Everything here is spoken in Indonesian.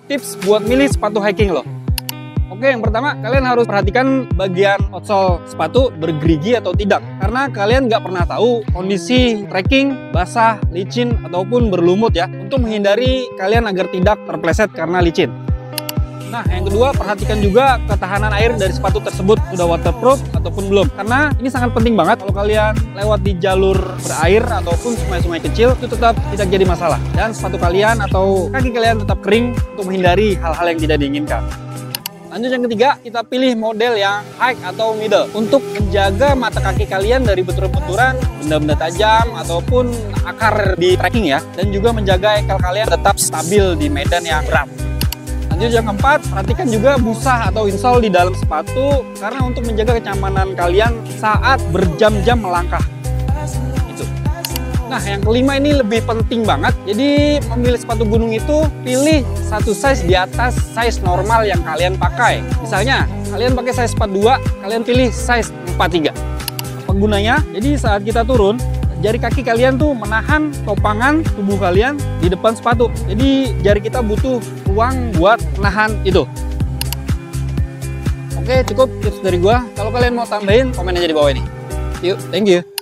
tips buat milih sepatu hiking loh. Oke, yang pertama kalian harus perhatikan bagian outsole sepatu bergerigi atau tidak, karena kalian nggak pernah tahu kondisi trekking basah, licin ataupun berlumut ya, untuk menghindari kalian agar tidak terpleset karena licin. Nah, yang kedua, perhatikan juga ketahanan air dari sepatu tersebut sudah waterproof ataupun belum, karena ini sangat penting banget. Kalau kalian lewat di jalur berair ataupun sungai-sungai kecil, itu tetap tidak jadi masalah, dan sepatu kalian atau kaki kalian tetap kering untuk menghindari hal-hal yang tidak diinginkan. Lanjut yang ketiga, kita pilih model yang high atau middle untuk menjaga mata kaki kalian dari benturan-benturan, benda-benda tajam ataupun akar di trekking ya, dan juga menjaga ankle kalian tetap stabil di medan yang berat. Lanjut yang keempat, perhatikan juga busa atau insole di dalam sepatu karena untuk menjaga kenyamanan kalian saat berjam-jam melangkah. Itu. Nah, yang kelima ini lebih penting banget. Jadi memilih sepatu gunung itu pilih satu size di atas size normal yang kalian pakai. Misalnya, kalian pakai size 42, kalian pilih size 43. Apa gunanya? Jadi saat kita turun, jari kaki kalian tuh menahan topangan tubuh kalian di depan sepatu. Jadi jari kita butuh ruang buat menahan itu. Oke, cukup tips dari gua. Kalau kalian mau tambahin, komen aja di bawah ini. Yuk, thank you.